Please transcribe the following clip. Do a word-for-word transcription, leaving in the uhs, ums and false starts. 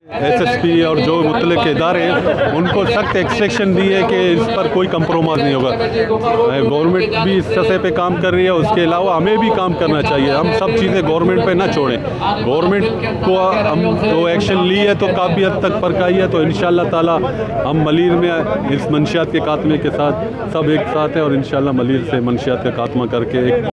S S P और जो मुतल्लिक़ इदारे हैं उनको सख्त एक्सट्रैक्शन दी है कि इस पर कोई कंप्रोमाइज़ नहीं होगा। गवर्नमेंट भी इस सतह पे काम कर रही है, उसके अलावा हमें भी काम करना चाहिए। हम सब चीज़ें गवर्नमेंट पे ना छोड़ें। गवर्नमेंट को हम तो एक्शन ली है तो काफ़ी हद तक परखाई है, तो इंशाअल्लाह ताला हम मलीर में इस मंशियात के खात्मे के साथ सब एक साथ हैं और इंशाअल्लाह मलीर से मंशियात का खात्मा करके एक